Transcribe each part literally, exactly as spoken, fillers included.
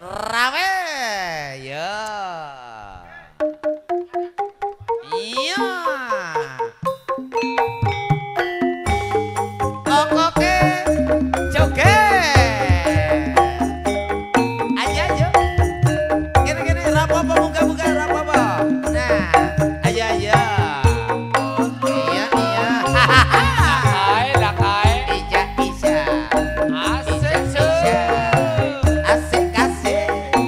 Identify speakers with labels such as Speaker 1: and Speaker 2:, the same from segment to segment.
Speaker 1: Rame ya. Iya. Kokoke joget. Aja aja. Gini-gini rapopo buka-buka rapopo. Nah, aja aja. Iya iya.
Speaker 2: Lakai, lakai.
Speaker 1: Bisa bisa.
Speaker 2: Asik,
Speaker 1: Bisa, bisa. Asik asik.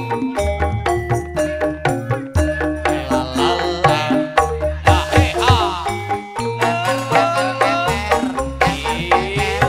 Speaker 1: Lalala.
Speaker 2: La, eh, ah.
Speaker 1: Keker keker keker.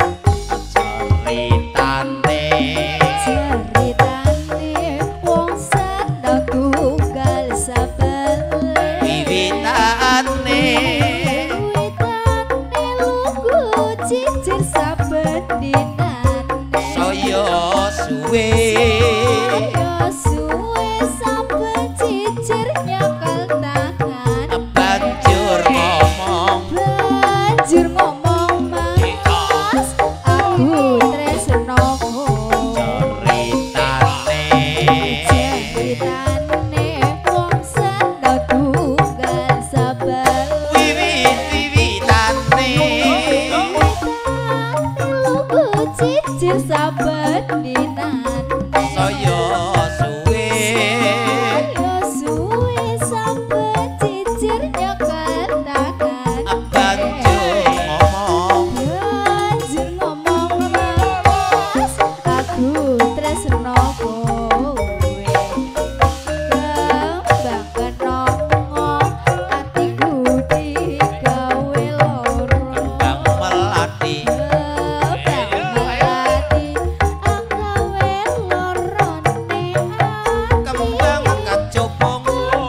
Speaker 1: Ceritane.
Speaker 3: Ceritane wong sada tunggal sabele
Speaker 1: Wiwitane.
Speaker 3: Wiwitane lugu cicir saben dinane
Speaker 1: Saya suwe.
Speaker 3: Saya suwe saben cicir nyekel tangan
Speaker 1: Banjur ngomong.
Speaker 3: Banjur ngomong mas aku tresno
Speaker 1: Ceritane.
Speaker 3: Ceritane wong sada tunggal sabele
Speaker 1: Wiwit wiwitane.
Speaker 3: lugu cicir saben dinane
Speaker 1: Saya suwe.
Speaker 3: Saya suwe saben cicir nyekel tangan
Speaker 1: Banjur ngomong.
Speaker 3: Banjur ngomong mas aku tresno kowe Kembang kenongo atiku digawe loro
Speaker 1: Kang melati.
Speaker 3: Kembang melati agawe lorone
Speaker 1: Kembang kecubung.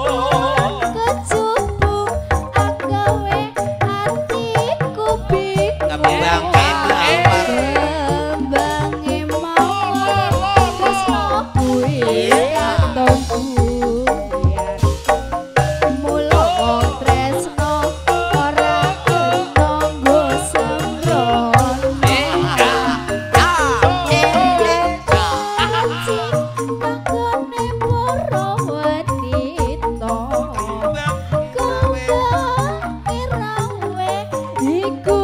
Speaker 3: kecubung agawe atiku bingung
Speaker 1: Kembang mawar.
Speaker 3: Kembange mawar tresno kuwi katon buyar Mula wong tresno ora kena nggo sembrono Kagone para wanita Kembang irawe iku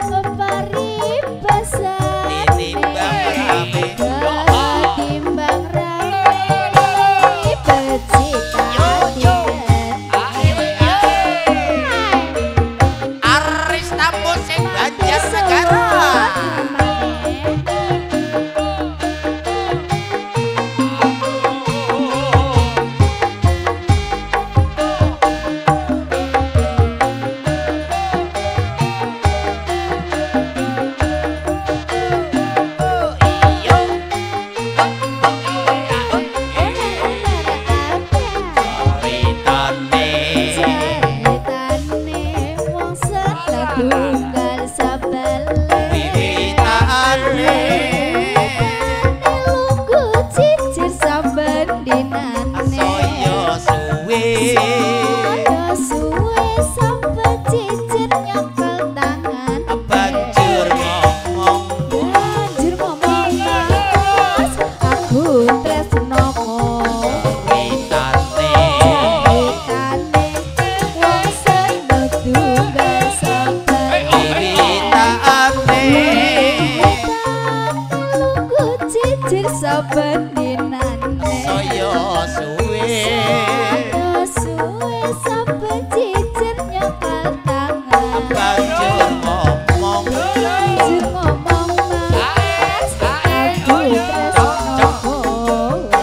Speaker 3: paribasane
Speaker 1: Tinimbang rame.
Speaker 3: Timbang rame becita
Speaker 1: Aris tamu sing Banjar Negara. Ceritane.
Speaker 3: Ceritane wong setunggal sabele
Speaker 1: Wiwitane.
Speaker 3: lugu cicir saben dinane
Speaker 1: Saya suwe.
Speaker 3: Saya suwe saben cicir nyekel tangan
Speaker 1: Banjur ngomong.
Speaker 3: Banjur ngomong mas aku tresno kowe
Speaker 1: Wiwitane.
Speaker 3: Ceritane wong setunggal sabele
Speaker 1: Wiwitane.
Speaker 3: lugu cicir saben dinane
Speaker 1: Saya suwe.
Speaker 3: Saya suwe saben cicir nyekel tangan
Speaker 1: Banjur ngomong.
Speaker 3: Banjur ngomong mas aku tresno kowe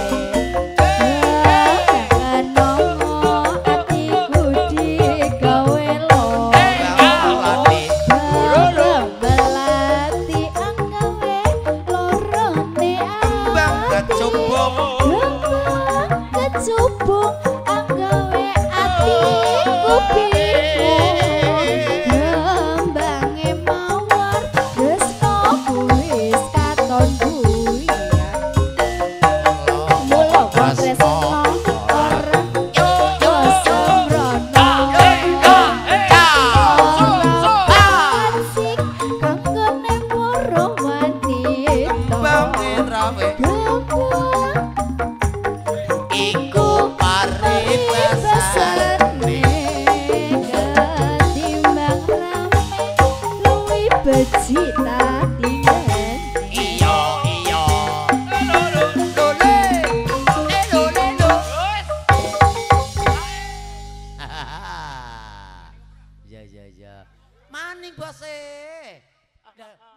Speaker 3: Kenongo atiku digawe loro
Speaker 1: Melati.
Speaker 3: Kembang melati agawe lorone
Speaker 1: Kembang kecubung.
Speaker 3: Kembang kecubung agawe atiku bingung Kembange mawar tresno kuwis katon buyar Mula wong tresno ora yo sembrono Asik kanggone para wanita
Speaker 1: Kembang rawe.
Speaker 3: Kembang
Speaker 1: maning bose.